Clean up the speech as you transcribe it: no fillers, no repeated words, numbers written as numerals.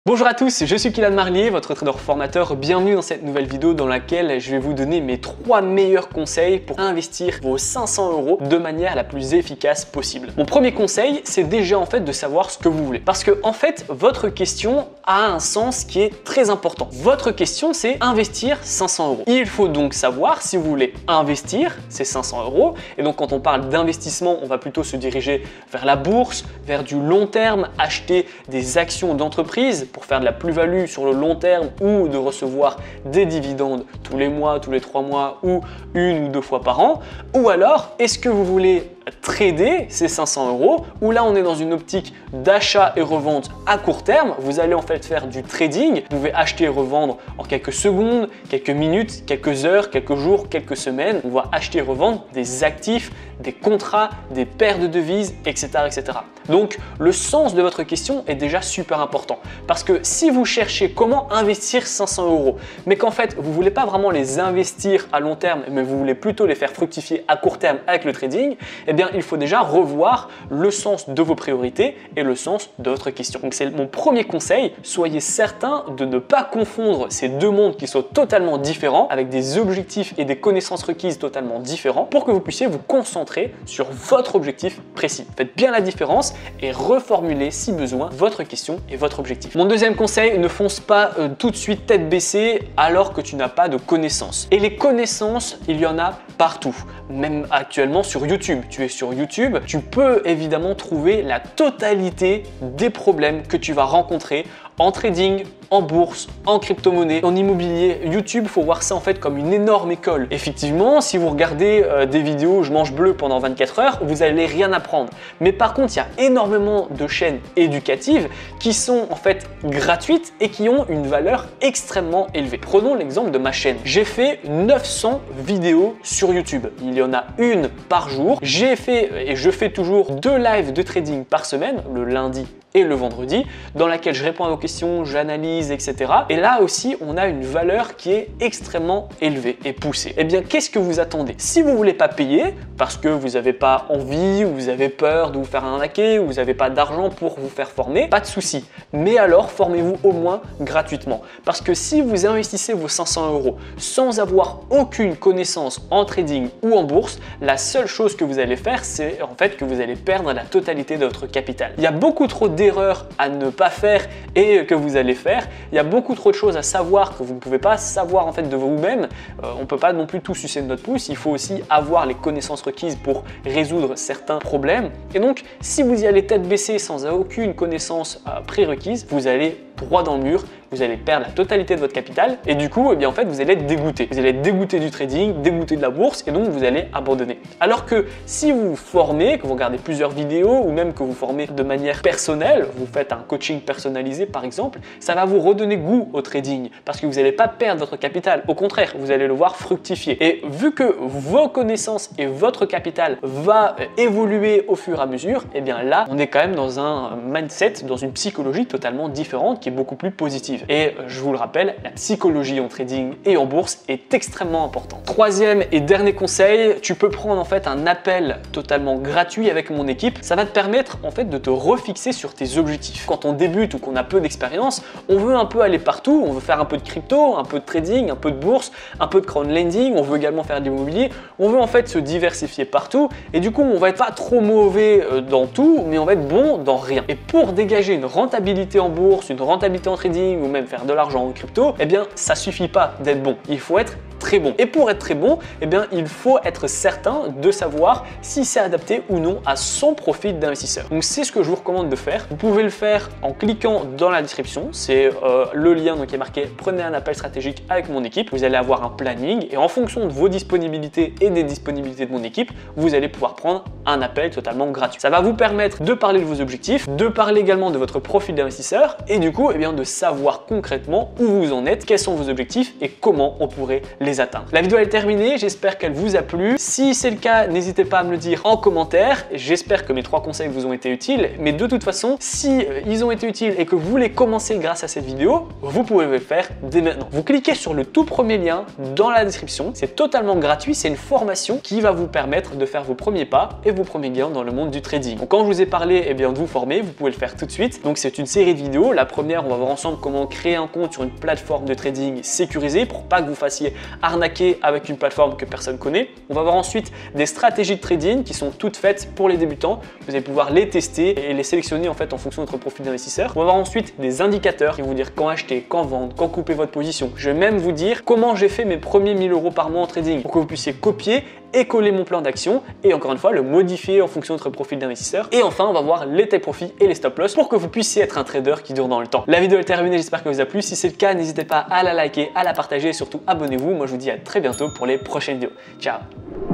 Bonjour à tous, je suis Kylian Marlier, votre trader formateur. Bienvenue dans cette nouvelle vidéo dans laquelle je vais vous donner mes 3 meilleurs conseils pour investir vos 500 € de manière la plus efficace possible. Mon premier conseil, c'est déjà en fait de savoir ce que vous voulez. Parce que en fait, votre question a un sens qui est très important. Votre question, c'est investir 500 €. Il faut donc savoir si vous voulez investir ces 500 €. Et donc quand on parle d'investissement, on va plutôt se diriger vers la bourse, vers du long terme, acheter des actions d'entreprise pour faire de la plus-value sur le long terme ou de recevoir des dividendes tous les mois, tous les 3 mois ou 1 ou 2 fois par an. Ou alors, est-ce que vous voulez trader ces 500 € où là on est dans une optique d'achat et revente à court terme. Vous allez en fait faire du trading. Vous pouvez acheter et revendre en quelques secondes, quelques minutes, quelques heures, quelques jours, quelques semaines. On va acheter et revendre des actifs, des contrats, des paires de devises, etc., etc. Donc le sens de votre question est déjà super important parce que si vous cherchez comment investir 500 €, mais qu'en fait vous ne voulez pas vraiment les investir à long terme, mais vous voulez plutôt les faire fructifier à court terme avec le trading, eh bien il faut déjà revoir le sens de vos priorités et le sens de votre question. Donc c'est mon premier conseil, soyez certain de ne pas confondre ces deux mondes qui sont totalement différents avec des objectifs et des connaissances requises totalement différents pour que vous puissiez vous concentrer sur votre objectif précis. Faites bien la différence et reformulez si besoin votre question et votre objectif. Mon deuxième conseil, ne fonce pas tout de suite tête baissée alors que tu n'as pas de connaissances. Et les connaissances, il y en a partout, même actuellement sur YouTube. Tu es sur YouTube, tu peux évidemment trouver la totalité des problèmes que tu vas rencontrer en trading, en bourse, en crypto-monnaie, en immobilier. YouTube, il faut voir ça en fait comme une énorme école. Effectivement, si vous regardez des vidéos je mange bleu pendant 24 heures, vous n'allez rien apprendre. Mais par contre, il y a énormément de chaînes éducatives qui sont en fait gratuites et qui ont une valeur extrêmement élevée. Prenons l'exemple de ma chaîne. J'ai fait 900 vidéos sur YouTube. Il y en a une par jour. J'ai fait et je fais toujours 2 lives de trading par semaine, le lundi et le vendredi, dans laquelle je réponds à vos questions, j'analyse, etc. Et là aussi, on a une valeur qui est extrêmement élevée et poussée. Eh bien, qu'est-ce que vous attendez? Si vous ne voulez pas payer, parce que vous n'avez pas envie, ou vous avez peur de vous faire arnaquer, ou vous n'avez pas d'argent pour vous faire former, pas de souci. Mais alors, formez-vous au moins gratuitement. Parce que si vous investissez vos 500 € sans avoir aucune connaissance en trading ou en bourse, la seule chose que vous allez faire, c'est en fait que vous allez perdre la totalité de votre capital. Il y a beaucoup trop d'erreurs à ne pas faire et que vous allez faire. Il y a beaucoup trop de choses à savoir que vous ne pouvez pas savoir en fait de vous-même. On ne peut pas non plus tout sucer de notre pouce. Il faut aussi avoir les connaissances requises pour résoudre certains problèmes. Et donc, si vous y allez tête baissée sans aucune connaissance prérequise, vous allez droit dans le mur. Vous allez perdre la totalité de votre capital et du coup, eh bien, en fait, vous allez être dégoûté. Vous allez être dégoûté du trading, dégoûté de la bourse et donc vous allez abandonner. Alors que si vous vous formez, que vous regardez plusieurs vidéos ou même que vous formez de manière personnelle, vous faites un coaching personnalisé par exemple, ça va vous redonner goût au trading parce que vous n'allez pas perdre votre capital. Au contraire, vous allez le voir fructifier. Et vu que vos connaissances et votre capital va évoluer au fur et à mesure, eh bien là, on est quand même dans un mindset, dans une psychologie totalement différente qui est beaucoup plus positive. Et je vous le rappelle, la psychologie en trading et en bourse est extrêmement importante. Troisième et dernier conseil, tu peux prendre en fait un appel totalement gratuit avec mon équipe. Ça va te permettre en fait de te refixer sur tes objectifs. Quand on débute ou qu'on a peu d'expérience, on veut un peu aller partout. On veut faire un peu de crypto, un peu de trading, un peu de bourse, un peu de crowdlending. On veut également faire de l'immobilier. On veut en fait se diversifier partout. Et du coup, on va être pas trop mauvais dans tout, mais on va être bon dans rien. Et pour dégager une rentabilité en bourse, une rentabilité en trading ou même faire de l'argent en crypto, eh bien ça suffit pas d'être bon, il faut être très bon. Et pour être très bon, eh bien il faut être certain de savoir si c'est adapté ou non à son profil d'investisseur. Donc c'est ce que je vous recommande de faire. Vous pouvez le faire en cliquant dans la description, c'est le lien donc qui est marqué prenez un appel stratégique avec mon équipe. Vous allez avoir un planning et en fonction de vos disponibilités et des disponibilités de mon équipe, vous allez pouvoir prendre un appel totalement gratuit. Ça va vous permettre de parler de vos objectifs, de parler également de votre profil d'investisseur et du coup eh bien de savoir concrètement où vous en êtes, quels sont vos objectifs et comment on pourrait les les atteindre. La vidéo est terminée, j'espère qu'elle vous a plu. Si c'est le cas, n'hésitez pas à me le dire en commentaire. J'espère que mes 3 conseils vous ont été utiles, mais de toute façon, si ils ont été utiles et que vous voulez commencer grâce à cette vidéo, vous pouvez le faire dès maintenant. Vous cliquez sur le tout premier lien dans la description, c'est totalement gratuit, c'est une formation qui va vous permettre de faire vos premiers pas et vos premiers gains dans le monde du trading. Donc quand je vous ai parlé de vous former, vous pouvez le faire tout de suite. Donc c'est une série de vidéos. La première, on va voir ensemble comment créer un compte sur une plateforme de trading sécurisée pour pas que vous fassiez arnaquer avec une plateforme que personne connaît. On va voir ensuite des stratégies de trading qui sont toutes faites pour les débutants. Vous allez pouvoir les tester et les sélectionner en fait en fonction de votre profil d'investisseur. On va voir ensuite des indicateurs qui vont vous dire quand acheter, quand vendre, quand couper votre position. Je vais même vous dire comment j'ai fait mes premiers 1000 € par mois en trading pour que vous puissiez copier et coller mon plan d'action et encore une fois le modifier en fonction de votre profil d'investisseur. Et enfin, on va voir les take profit et les stop loss pour que vous puissiez être un trader qui dure dans le temps. La vidéo est terminée, j'espère qu'elle vous a plu. Si c'est le cas, n'hésitez pas à la liker, à la partager et surtout abonnez-vous. Moi, je vous dis à très bientôt pour les prochaines vidéos. Ciao!